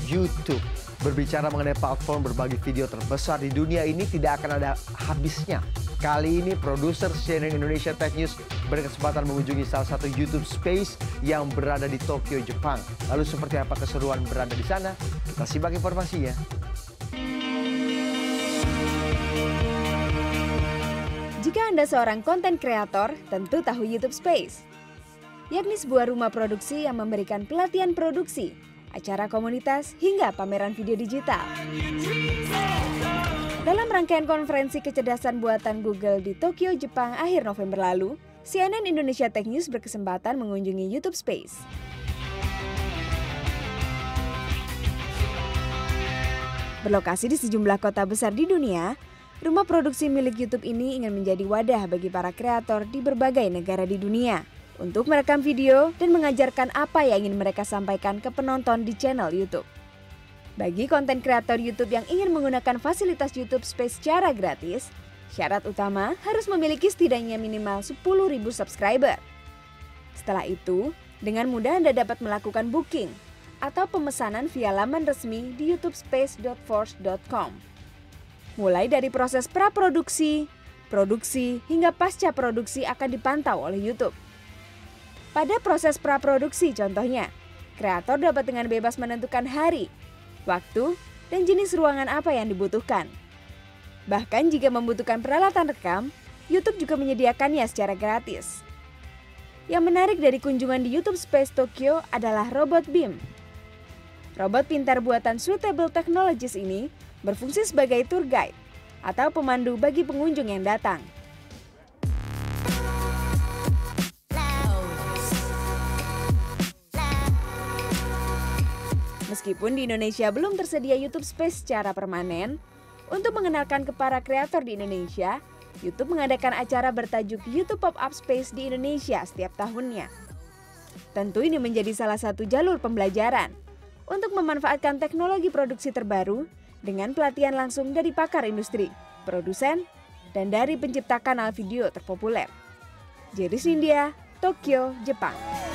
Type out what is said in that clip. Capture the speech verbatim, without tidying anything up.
YouTube. Berbicara mengenai platform berbagi video terbesar di dunia ini tidak akan ada habisnya. Kali ini produser C N N Indonesia Tech News berkesempatan mengunjungi salah satu YouTube Space yang berada di Tokyo, Jepang. Lalu seperti apa keseruan berada di sana? Kita simak informasinya. Jika Anda seorang konten kreator, tentu tahu YouTube Space, yakni sebuah rumah produksi yang memberikan pelatihan produksi, acara komunitas, hingga pameran video digital. Dalam rangkaian konferensi kecerdasan buatan Google di Tokyo, Jepang akhir November lalu, C N N Indonesia Tech News berkesempatan mengunjungi YouTube Space. Berlokasi di sejumlah kota besar di dunia, rumah produksi milik YouTube ini ingin menjadi wadah bagi para kreator di berbagai negara di dunia untuk merekam video dan mengajarkan apa yang ingin mereka sampaikan ke penonton di channel YouTube. Bagi konten kreator YouTube yang ingin menggunakan fasilitas YouTube Space secara gratis, syarat utama harus memiliki setidaknya minimal sepuluh ribu subscriber. Setelah itu, dengan mudah Anda dapat melakukan booking atau pemesanan via laman resmi di youtube space dot force dot com. Mulai dari proses praproduksi, produksi, hingga pasca produksi akan dipantau oleh YouTube. Pada proses praproduksi contohnya, kreator dapat dengan bebas menentukan hari, waktu, dan jenis ruangan apa yang dibutuhkan. Bahkan jika membutuhkan peralatan rekam, YouTube juga menyediakannya secara gratis. Yang menarik dari kunjungan di YouTube Space Tokyo adalah robot Beam. Robot pintar buatan Suitable Technologies ini berfungsi sebagai tour guide atau pemandu bagi pengunjung yang datang. Meskipun di Indonesia belum tersedia YouTube Space secara permanen, untuk mengenalkan ke para kreator di Indonesia, YouTube mengadakan acara bertajuk YouTube Pop-up Space di Indonesia setiap tahunnya. Tentu ini menjadi salah satu jalur pembelajaran untuk memanfaatkan teknologi produksi terbaru dengan pelatihan langsung dari pakar industri, produsen, dan dari pencipta kanal video terpopuler. Jerry Sindia, Tokyo, Jepang.